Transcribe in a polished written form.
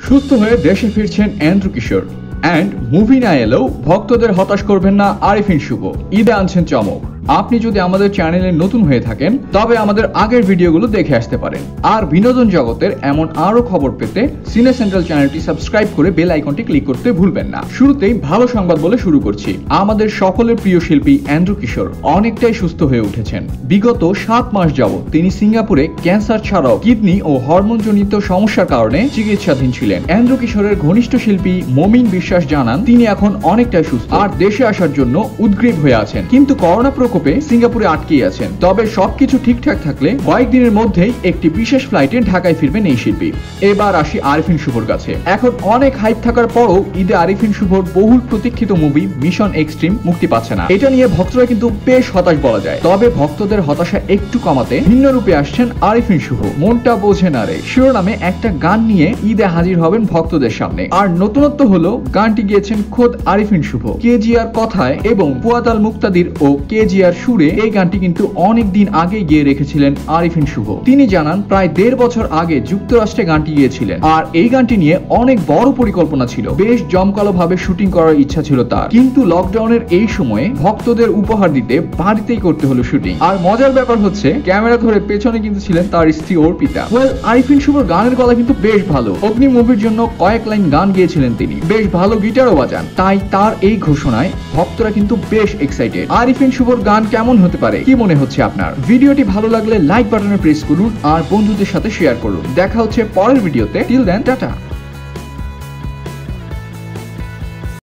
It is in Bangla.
সুস্থ হয়ে দেশে ফিরছেন এন্ড্রু কিশোর অ্যান্ড মুভি না এলেও ভক্তদের হতাশ করবেন না আরিফিন শুভ। ঈদে আনছেন চমক। আপনি যদি আমাদের চ্যানেলে নতুন হয়ে থাকেন তবে আমাদের আগের ভিডিওগুলো দেখে আসতে পারেন। আর বিনোদন জগতের এমন আরো খবর পেতে সিনে সেন্ট্রাল চ্যানেলটি সাবস্ক্রাইব করে বেল আইকনটি ক্লিক করতে ভুলবেন না। শুরুতেই ভালো সংবাদ বলে শুরু করছি। আমাদের সকলের প্রিয় শিল্পী এন্ড্রু কিশোর অনেকটাই সুস্থ হয়ে উঠেছেন। বিগত 7 মাস যাবত তিনি সিঙ্গাপুরে ক্যান্সার ছাড়াও কিডনি ও হরমোনজনিত সমস্যার কারণে চিকিৎসাধীন ছিলেন। এন্ড্রু কিশোরের ঘনিষ্ঠ শিল্পী মমিন বিশ্বাস জানান তিনি এখন অনেকটাই সুস্থ আর দেশে আসার জন্য উদ্গ্রীব হয়ে আছেন, কিন্তু করোনা প্রকোপে সিঙ্গাপুরে আটকে আছেন। তবে সবকিছু ঠিকঠাক থাকলে কয়েকদিনের মধ্যেই একটি বিশেষ ফ্লাইটে ঢাকায় ফিরবেন এই শিল্পী। এবার আসি আরিফিন শুভর কাছে। এখন অনেক হাইপ থাকার পরও ঈদে আরিফিন শুভর বহুল প্রতীক্ষিত মুভি মিশন এক্সট্রিম মুক্তি পাচ্ছে না। এটা নিয়ে ভক্তরা কিন্তু বেশ হতাশ বলা যায়। তবে ভক্তদের হতাশা একটু কমাতে ভিন্ন রূপে আসছেন আরিফিন শুভ। মনটা বোঝে না রে শিরোনামে একটা গান নিয়ে ঈদে হাজির হবেন ভক্তদের সামনে। আর নতুনত্ব হলো গানটি গিয়েছেন খোদ আরিফিন শুভ। কেজিআর কথায় এবং ফুয়াদ আল মুক্তাদির ও কেজিআর সুরে এই গানটি কিন্তু অনেক দিন আগে গিয়ে রেখেছিলেন আরিফিন শুভ। তিনি জানান প্রায় 1.5 বছর আগে যুক্তরাষ্ট্রে গানটি গিয়েছিলেন। আর এই গানটি নিয়ে অনেক বড় পরিকল্পনা ছিল, বেশ জমকালো ভাবে শুটিং করার ইচ্ছা ছিল তার, কিন্তু লকডাউনের এই সময়ে ভক্তদের উপহার দিতে বাড়িতেই করতে হলো শুটিং। আর মজার ব্যাপার হচ্ছে ক্যামেরা ধরে পেছনে কিন্তু ছিলেন তার স্ত্রী অর্পিতা। আরিফিন শুভর গানের গলা কিন্তু বেশ ভালো। অগ্নি মুভির জন্য কয়েক লাইন গান গিয়েছিলেন তিনি, বেশ ভালো গিটারও বাজান। তাই তার এই ঘোষণায় ভক্তরা কিন্তু বেশ এক্সাইটেড। আরিফিন শুভর গান কেমন হতে পারে, কি মনে হচ্ছে আপনার? ভিডিওটি ভালো লাগলে লাইক বাটনে প্রেস করুন আর বন্ধুদের সাথে শেয়ার করুন। দেখা হচ্ছে পরের ভিডিওতে। Till then tata.